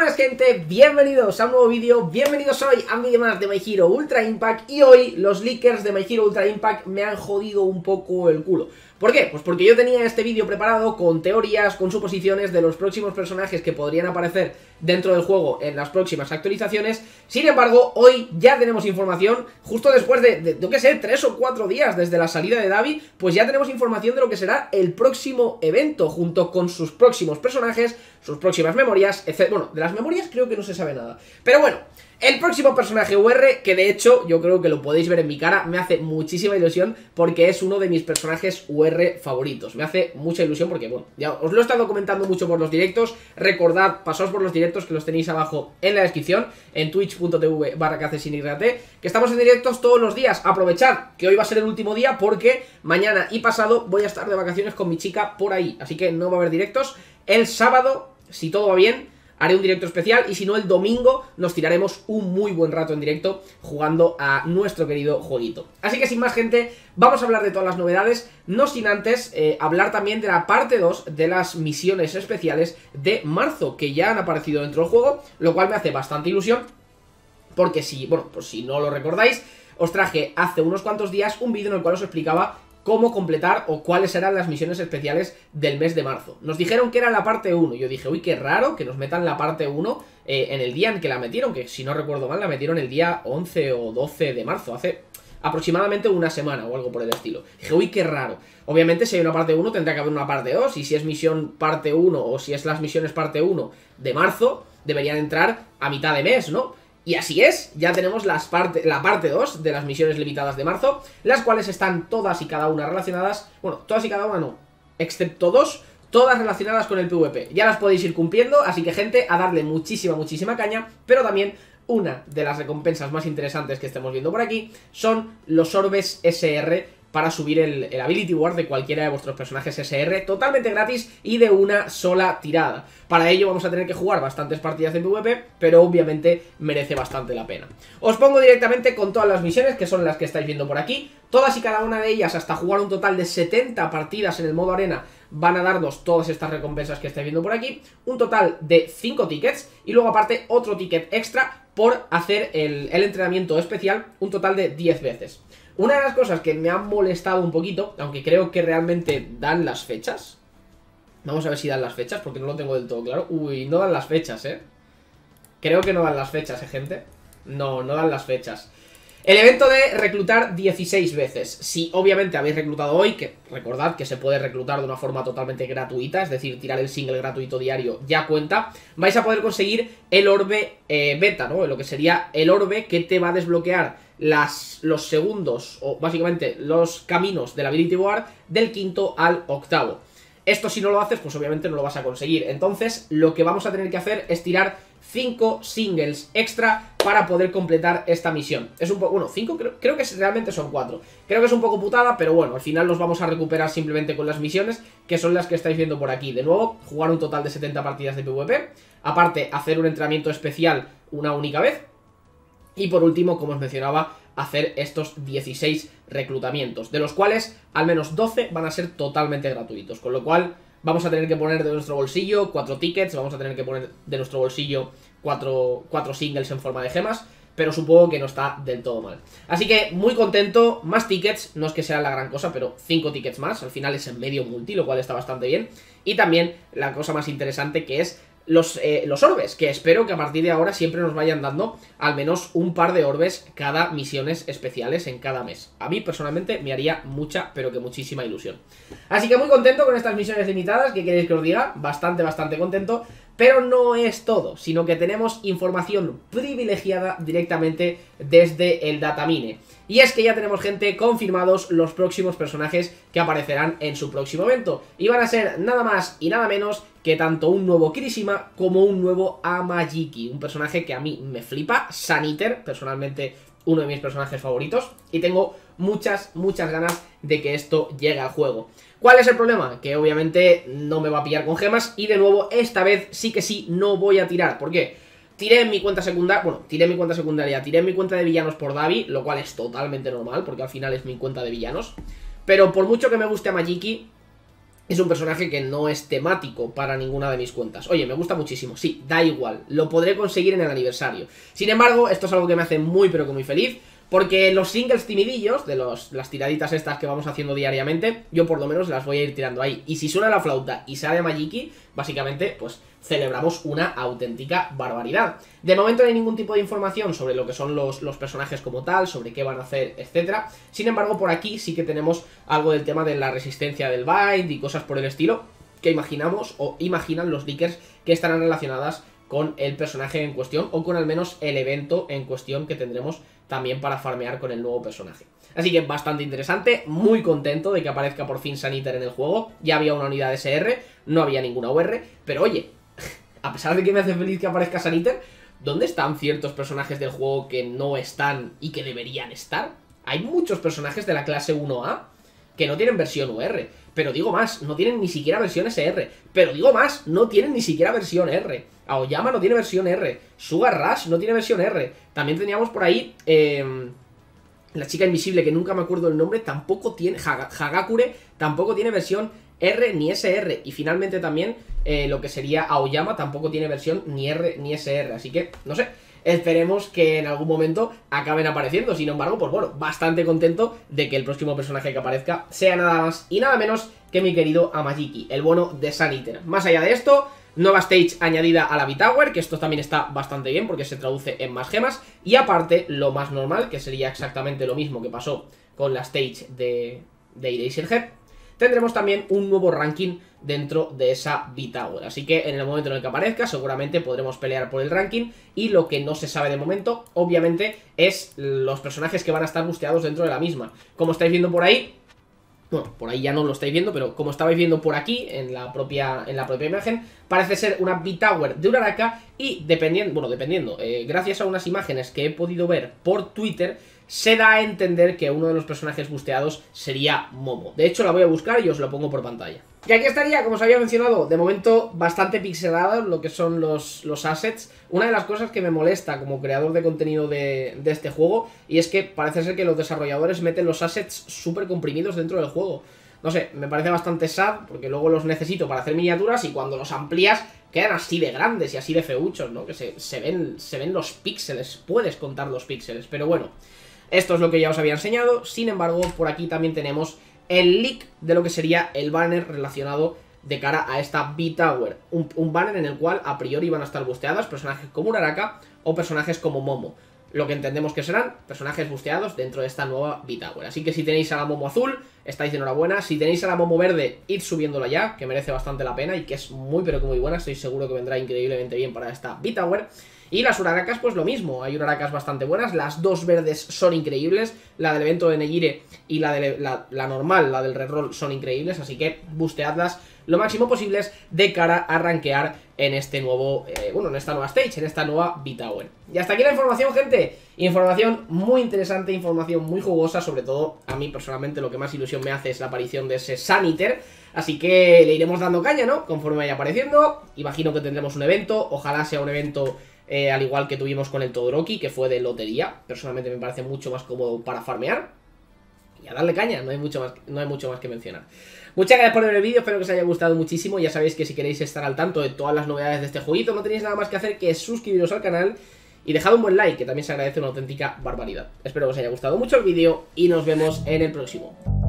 Buenas gente, bienvenidos a un nuevo vídeo, bienvenidos hoy a un vídeo más de My Hero Ultra Impact. Y hoy los leakers de My Hero Ultra Impact me han jodido un poco el culo. ¿Por qué? Pues porque yo tenía este vídeo preparado con teorías, con suposiciones de los próximos personajes que podrían aparecer dentro del juego en las próximas actualizaciones. Sin embargo, hoy ya tenemos información, justo después de yo que sé, 3 o 4 días desde la salida de Davi, pues ya tenemos información de lo que será el próximo evento, junto con sus próximos personajes, sus próximas memorias, etc. Bueno, de las memorias creo que no se sabe nada. Pero bueno, el próximo personaje UR, que de hecho yo creo que lo podéis ver en mi cara, me hace muchísima ilusión porque es uno de mis personajes UR favoritos. Me hace mucha ilusión porque, bueno, ya os lo he estado comentando mucho por los directos. Recordad, pasaos por los directos que los tenéis abajo en la descripción, en twitch.tv/kcsinyt, que estamos en directos todos los días. Aprovechad que hoy va a ser el último día porque mañana y pasado voy a estar de vacaciones con mi chica por ahí, así que no va a haber directos. El sábado, si todo va bien, haré un directo especial y si no el domingo nos tiraremos un muy buen rato en directo jugando a nuestro querido jueguito. Así que sin más gente, vamos a hablar de todas las novedades, no sin antes hablar también de la parte 2 de las misiones especiales de marzo que ya han aparecido dentro del juego, lo cual me hace bastante ilusión porque si, bueno, pues si no lo recordáis, os traje hace unos cuantos días un vídeo en el cual os explicaba cómo completar o cuáles eran las misiones especiales del mes de marzo. Nos dijeron que era la parte 1, yo dije, uy, qué raro que nos metan la parte 1 en el día en que la metieron, que si no recuerdo mal la metieron el día 11 o 12 de marzo, hace aproximadamente una semana o algo por el estilo. Dije, uy, qué raro. Obviamente si hay una parte 1 tendrá que haber una parte 2, y si es misión parte 1 o si es las misiones parte 1 de marzo, deberían entrar a mitad de mes, ¿no? Y así es, ya tenemos la parte 2 de las misiones limitadas de marzo, las cuales están todas y cada una relacionadas, bueno, todas y cada una no, excepto 2, todas relacionadas con el PvP. Ya las podéis ir cumpliendo, así que gente, a darle muchísima caña, pero también una de las recompensas más interesantes que estemos viendo por aquí son los orbes SR para subir el Ability Ward de cualquiera de vuestros personajes SR totalmente gratis y de una sola tirada. Para ello vamos a tener que jugar bastantes partidas de PvP, pero obviamente merece bastante la pena. Os pongo directamente con todas las misiones, que son las que estáis viendo por aquí. Todas y cada una de ellas, hasta jugar un total de 70 partidas en el modo arena, van a darnos todas estas recompensas que estáis viendo por aquí. Un total de 5 tickets y luego aparte otro ticket extra por hacer el entrenamiento especial, un total de 10 veces. Una de las cosas que me han molestado un poquito, aunque creo que realmente dan las fechas. Vamos a ver si dan las fechas, porque no lo tengo del todo claro. Uy, no dan las fechas, Creo que no dan las fechas, gente. No dan las fechas. El evento de reclutar 16 veces. Si obviamente habéis reclutado hoy, que recordad que se puede reclutar de una forma totalmente gratuita, es decir, tirar el single gratuito diario ya cuenta, vais a poder conseguir el orbe beta, ¿no? Lo que sería el orbe que te va a desbloquear los segundos, o básicamente los caminos del Ability Ward del 5º al 8º. Esto si no lo haces, pues obviamente no lo vas a conseguir. Entonces lo que vamos a tener que hacer es tirar 5 singles extra para poder completar esta misión. Es un poco, bueno, 5 creo que realmente son 4. Creo que es un poco putada, pero bueno, al final los vamos a recuperar simplemente con las misiones, que son las que estáis viendo por aquí. De nuevo, jugar un total de 70 partidas de PvP, aparte hacer un entrenamiento especial una única vez, y por último, como os mencionaba, hacer estos 16 reclutamientos, de los cuales al menos 12 van a ser totalmente gratuitos, con lo cual vamos a tener que poner de nuestro bolsillo 4 tickets, vamos a tener que poner de nuestro bolsillo 4 singles en forma de gemas, pero supongo que no está del todo mal. Así que muy contento, más tickets, no es que sea la gran cosa, pero 5 tickets más, al final es en medio multi, lo cual está bastante bien. Y también la cosa más interesante, que es los orbes, que espero que a partir de ahora siempre nos vayan dando al menos un par de orbes cada misiones especiales en cada mes. A mí personalmente me haría mucha, pero que muchísima ilusión. Así que muy contento con estas misiones limitadas, ¿qué queréis que os diga? Bastante contento. Pero no es todo, sino que tenemos información privilegiada directamente desde el datamine. Y es que ya tenemos, gente, confirmados los próximos personajes que aparecerán en su próximo evento. Y van a ser nada más y nada menos que tanto un nuevo Kirishima como un nuevo Amajiki. Un personaje que a mí me flipa, Saniter, personalmente uno de mis personajes favoritos. Y tengo muchas ganas de que esto llegue al juego. ¿Cuál es el problema? Que obviamente no me va a pillar con gemas y de nuevo esta vez sí que sí no voy a tirar. ¿Por qué? Tiré en mi cuenta secundaria, bueno, tiré en mi cuenta secundaria, tiré en mi cuenta de villanos por Davi, lo cual es totalmente normal porque al final es mi cuenta de villanos. Pero por mucho que me guste a Majiki, es un personaje que no es temático para ninguna de mis cuentas. Oye, me gusta muchísimo, sí, da igual, lo podré conseguir en el aniversario. Sin embargo, esto es algo que me hace muy pero que muy feliz, porque los singles timidillos, de las tiraditas estas que vamos haciendo diariamente, yo por lo menos las voy a ir tirando ahí. Y si suena la flauta y sale Majiki, básicamente, pues celebramos una auténtica barbaridad. De momento no hay ningún tipo de información sobre lo que son los personajes como tal, sobre qué van a hacer, etcétera. Sin embargo, por aquí sí que tenemos algo del tema de la resistencia del bind y cosas por el estilo, que imaginamos o imaginan los leakers que estarán relacionadas con el personaje en cuestión, o con al menos el evento en cuestión que tendremos también para farmear con el nuevo personaje. Así que bastante interesante, muy contento de que aparezca por fin Sun Eater en el juego. Ya había una unidad de SR, no había ninguna OR, pero oye, a pesar de que me hace feliz que aparezca Sun Eater, ¿dónde están ciertos personajes del juego que no están y que deberían estar? Hay muchos personajes de la clase 1A que no tienen versión UR, pero digo más, no tienen ni siquiera versión SR, pero digo más, no tienen ni siquiera versión R. Aoyama no tiene versión R, Sugar Rush no tiene versión R. También teníamos por ahí la chica invisible, que nunca me acuerdo el nombre, tampoco tiene, Hagakure, tampoco tiene versión R ni SR. Y finalmente también lo que sería Aoyama tampoco tiene versión ni R ni SR, así que, no sé, esperemos que en algún momento acaben apareciendo. Sin embargo, pues bueno, bastante contento de que el próximo personaje que aparezca sea nada más y nada menos que mi querido Amajiki, el bono de Sun Eater. Más allá de esto, nueva stage añadida a la V-Tower, que esto también está bastante bien porque se traduce en más gemas. Y aparte, lo más normal, que sería exactamente lo mismo que pasó con la stage de Eraserhead, tendremos también un nuevo ranking dentro de esa V-Tower. Así que en el momento en el que aparezca, seguramente podremos pelear por el ranking. Y lo que no se sabe de momento, obviamente, es los personajes que van a estar busteados dentro de la misma. Como estáis viendo por ahí, bueno, por ahí ya no lo estáis viendo, pero como estabais viendo por aquí, en la propia imagen, parece ser una V-Tower de Uraraka. Y dependiendo, gracias a unas imágenes que he podido ver por Twitter, se da a entender que uno de los personajes busteados sería Momo. De hecho, la voy a buscar y os lo pongo por pantalla. Y aquí estaría, como os había mencionado, de momento bastante pixelado lo que son los assets. Una de las cosas que me molesta como creador de contenido de este juego, y es que parece ser que los desarrolladores meten los assets súper comprimidos dentro del juego. No sé, me parece bastante sad, porque luego los necesito para hacer miniaturas y cuando los amplías quedan así de grandes y así de feuchos, ¿no? Que se ven los píxeles, puedes contar los píxeles, pero bueno. Esto es lo que ya os había enseñado. Sin embargo, por aquí también tenemos el leak de lo que sería el banner relacionado de cara a esta V-Tower. Un banner en el cual a priori van a estar busteadas personajes como Uraraka o personajes como Momo. Lo que entendemos que serán personajes busteados dentro de esta nueva V-Tower. Así que si tenéis a la Momo azul, estáis de enhorabuena. Si tenéis a la Momo verde, id subiéndola ya, que merece bastante la pena y que es muy pero que muy buena. Estoy seguro que vendrá increíblemente bien para esta V-Tower. Y las Urarakas, pues lo mismo, hay Urarakas bastante buenas, las dos verdes son increíbles, la del evento de Negire y la normal, la del reroll, son increíbles, así que busteadlas lo máximo posible de cara a rankear en este nuevo, en esta nueva stage, en esta nueva V-Tower. Y hasta aquí la información, gente, información muy interesante, información muy jugosa, sobre todo a mí personalmente lo que más ilusión me hace es la aparición de ese Sun Eater, así que le iremos dando caña, ¿no? Conforme vaya apareciendo, imagino que tendremos un evento, ojalá sea un evento al igual que tuvimos con el Todoroki, que fue de lotería. Personalmente me parece mucho más cómodo para farmear. Y a darle caña, no hay mucho más que mencionar. Muchas gracias por ver el vídeo, espero que os haya gustado muchísimo. Ya sabéis que si queréis estar al tanto de todas las novedades de este jueguito, no tenéis nada más que hacer que suscribiros al canal y dejad un buen like, que también se agradece una auténtica barbaridad. Espero que os haya gustado mucho el vídeo y nos vemos en el próximo.